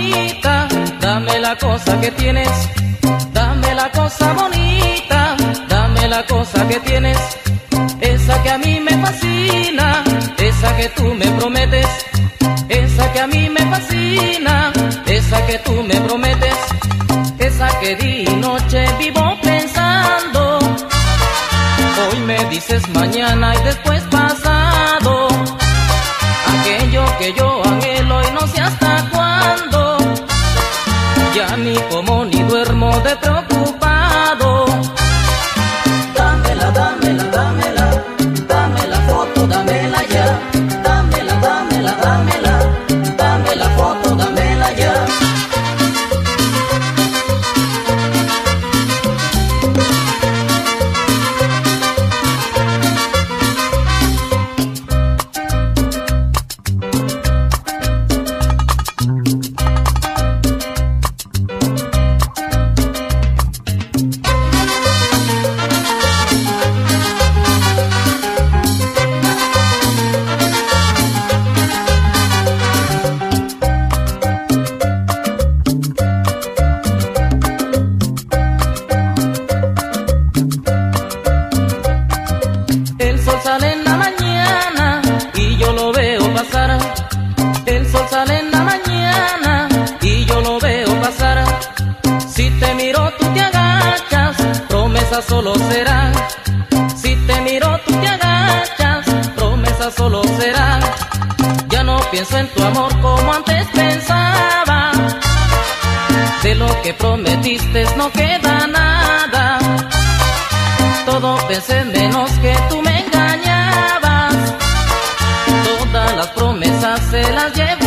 bonita, dame la cosa que tienes, dame la cosa bonita, dame la cosa que tienes, esa que a mí me fascina, esa que tú me prometes, esa que a mí me fascina, esa que tú me prometes, esa que día y noche vivo pensando. Hoy me dices mañana y después pasado, aquello que yo anhelo y no sé hasta cuándo, ya ni como ni duermo de preocupado. Dámela, dámela, dámela, dame la foto, dámela ya. Dámela, dámela, dámela, dame la foto, dámela ya. El sol sale en la mañana y yo lo veo pasar. El sol sale en la mañana y yo lo veo pasar. Si te miro tú te agachas, promesa solo será. Si te miro tú te agachas, promesa solo será. Ya no pienso en tu amor como antes pensaba. De lo que prometiste no queda nada. Todo pensé menos que tú me engañabas. Todas las promesas se las llevo.